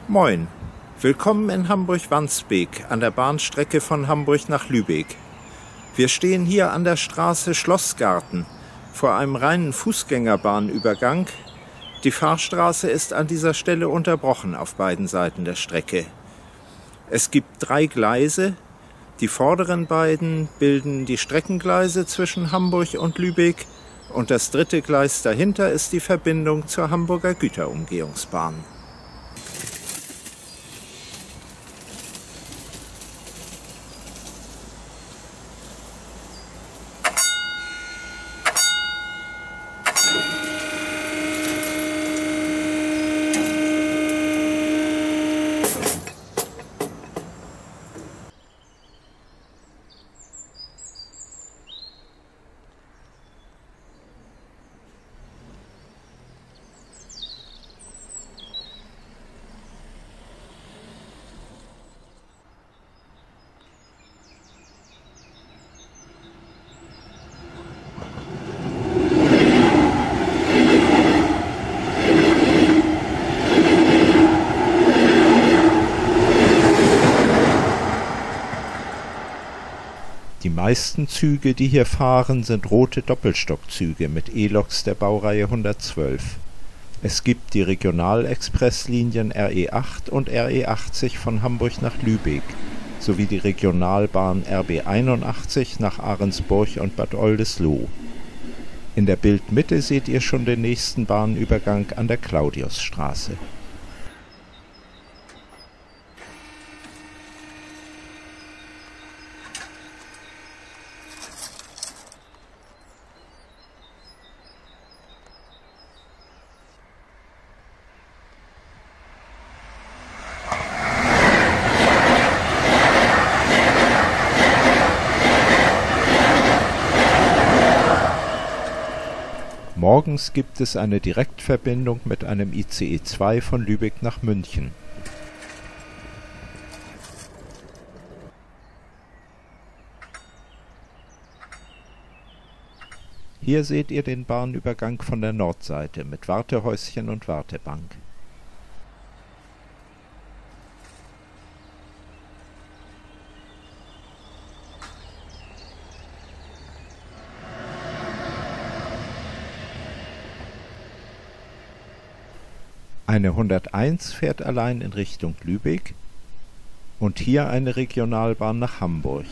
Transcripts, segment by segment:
Moin, willkommen in Hamburg-Wandsbek an der Bahnstrecke von Hamburg nach Lübeck. Wir stehen hier an der Straße Schlossgarten vor einem reinen Fußgängerbahnübergang. Die Fahrstraße ist an dieser Stelle unterbrochen auf beiden Seiten der Strecke. Es gibt 3 Gleise. Die vorderen beiden bilden die Streckengleise zwischen Hamburg und Lübeck und das 3. Gleis dahinter ist die Verbindung zur Hamburger Güterumgehungsbahn. Die meisten Züge, die hier fahren, sind rote Doppelstockzüge mit E-Loks der Baureihe 112. Es gibt die Regionalexpresslinien RE8 und RE80 von Hamburg nach Lübeck sowie die Regionalbahn RB 81 nach Ahrensburg und Bad Oldesloe. In der Bildmitte seht ihr schon den nächsten Bahnübergang an der Claudiusstraße. Morgens gibt es eine Direktverbindung mit einem ICE 2 von Lübeck nach München. Hier seht ihr den Bahnübergang von der Nordseite mit Wartehäuschen und Wartebank. Eine 101 fährt allein in Richtung Lübeck und hier eine Regionalbahn nach Hamburg.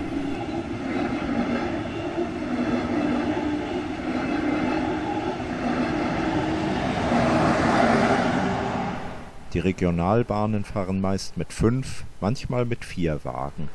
Die Regionalbahnen fahren meist mit 5, manchmal mit 4 Wagen.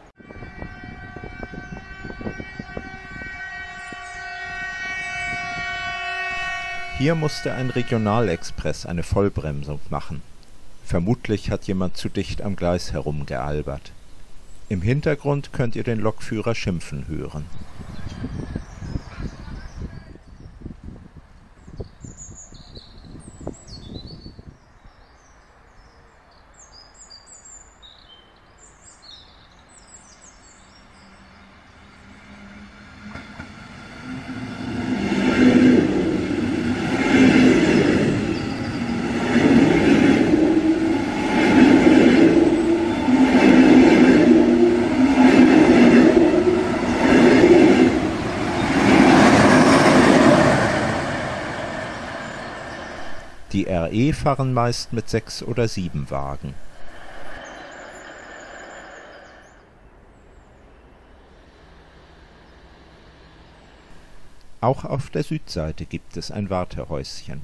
Hier musste ein Regionalexpress eine Vollbremsung machen. Vermutlich hat jemand zu dicht am Gleis herumgealbert. Im Hintergrund könnt ihr den Lokführer schimpfen hören. Die RE fahren meist mit 6 oder 7 Wagen. Auch auf der Südseite gibt es ein Wartehäuschen.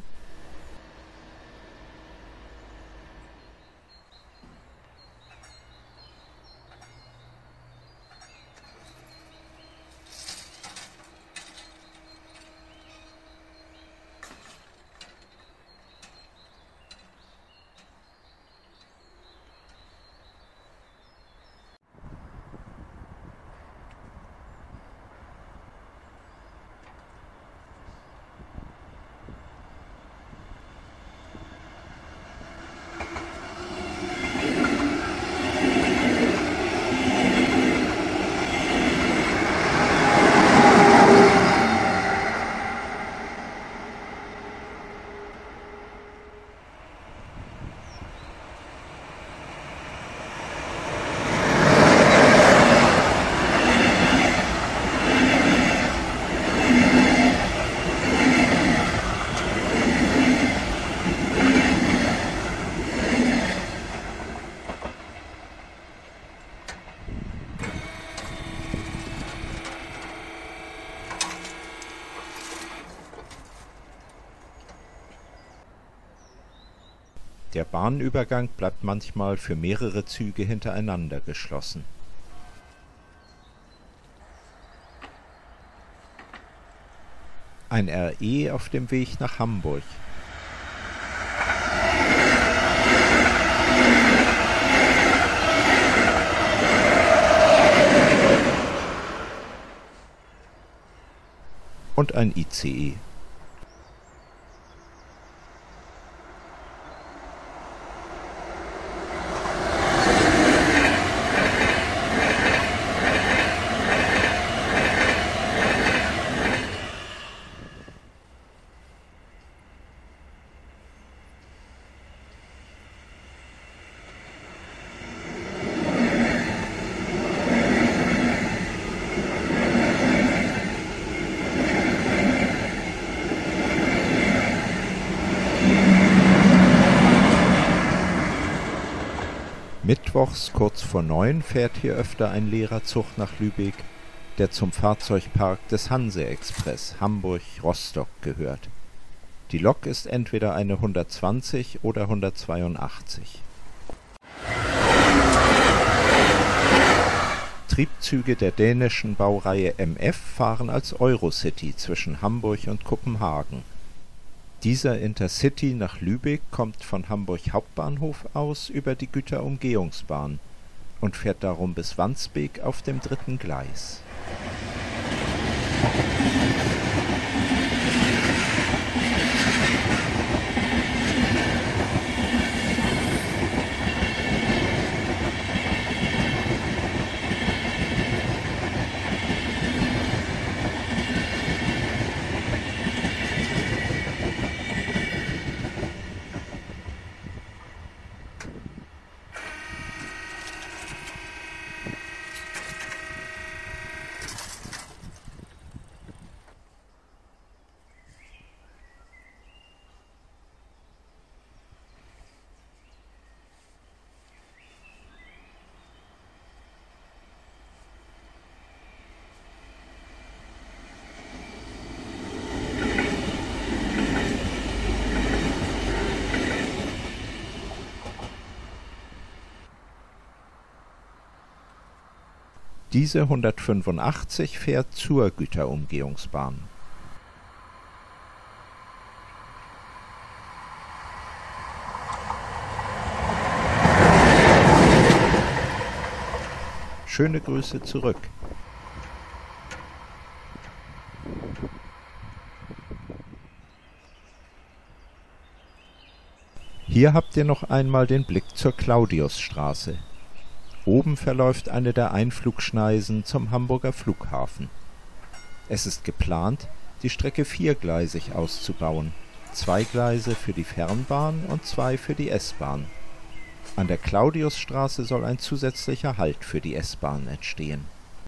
Der Bahnübergang bleibt manchmal für mehrere Züge hintereinander geschlossen. Ein RE auf dem Weg nach Hamburg. Und ein ICE. Mittwochs kurz vor 9 fährt hier öfter ein leerer Zug nach Lübeck, der zum Fahrzeugpark des Hanse-Express Hamburg-Rostock gehört. Die Lok ist entweder eine 120 oder 182. Triebzüge der dänischen Baureihe MF fahren als Eurocity zwischen Hamburg und Kopenhagen. Dieser Intercity nach Lübeck kommt von Hamburg Hauptbahnhof aus über die Güterumgehungsbahn und fährt darum bis Wandsbek auf dem 3. Gleis. Diese 185 fährt zur Güterumgehungsbahn. Schöne Grüße zurück. Hier habt ihr noch einmal den Blick zur Claudiusstraße. Oben verläuft eine der Einflugschneisen zum Hamburger Flughafen. Es ist geplant, die Strecke viergleisig auszubauen, 2 Gleise für die Fernbahn und 2 für die S-Bahn. An der Claudiusstraße soll ein zusätzlicher Halt für die S-Bahn entstehen.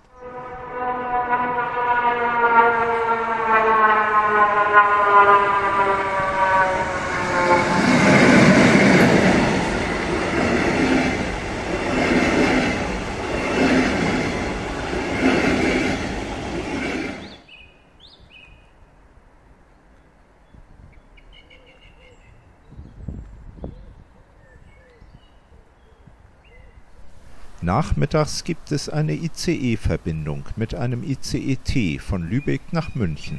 Nachmittags gibt es eine ICE-Verbindung mit einem ICE-T von Lübeck nach München.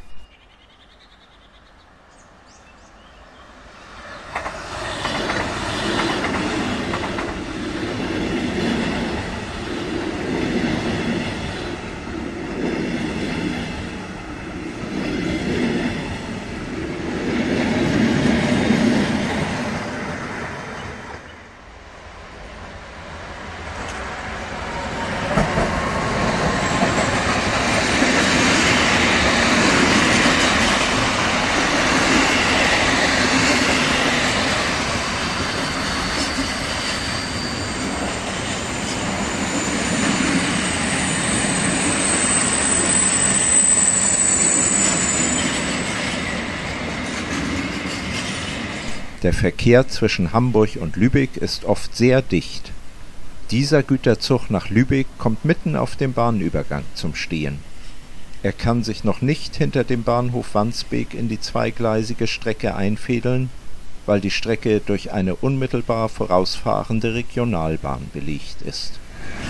Der Verkehr zwischen Hamburg und Lübeck ist oft sehr dicht. Dieser Güterzug nach Lübeck kommt mitten auf dem Bahnübergang zum Stehen. Er kann sich noch nicht hinter dem Bahnhof Wandsbek in die zweigleisige Strecke einfädeln, weil die Strecke durch eine unmittelbar vorausfahrende Regionalbahn belegt ist.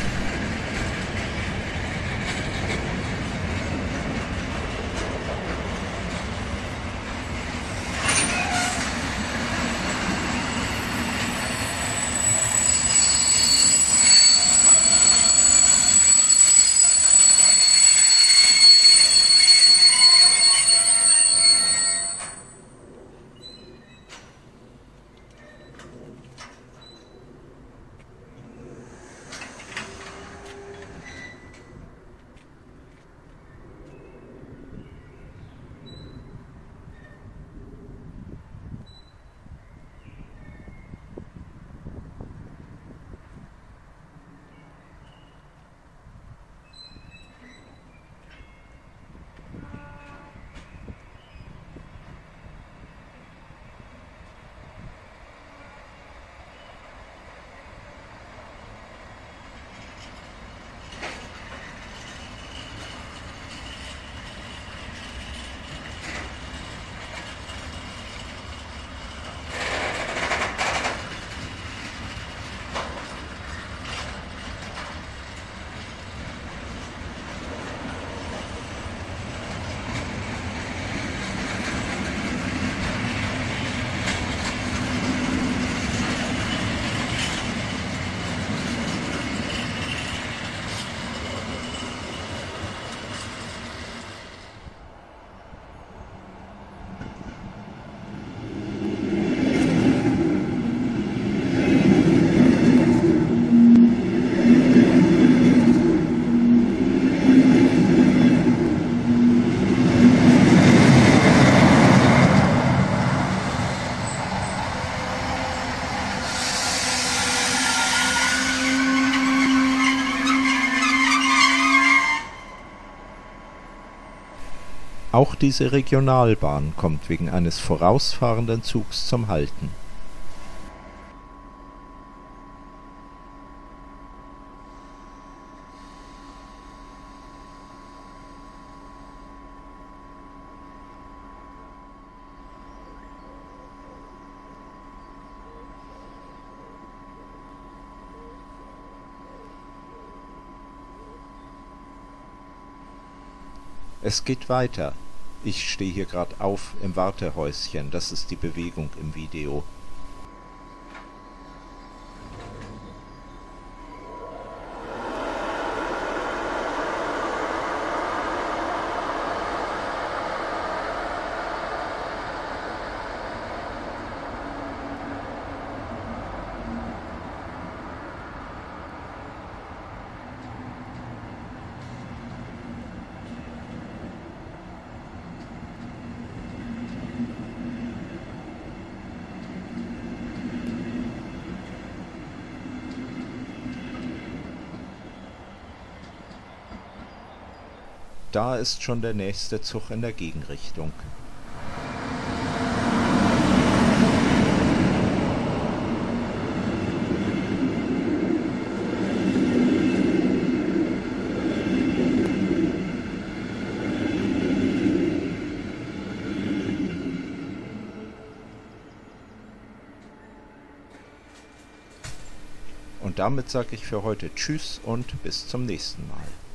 Auch diese Regionalbahn kommt wegen eines vorausfahrenden Zugs zum Halten. Es geht weiter. Ich stehe hier gerade auf im Wartehäuschen, das ist die Bewegung im Video. Da ist schon der nächste Zug in der Gegenrichtung. Und damit sage ich für heute Tschüss und bis zum nächsten Mal.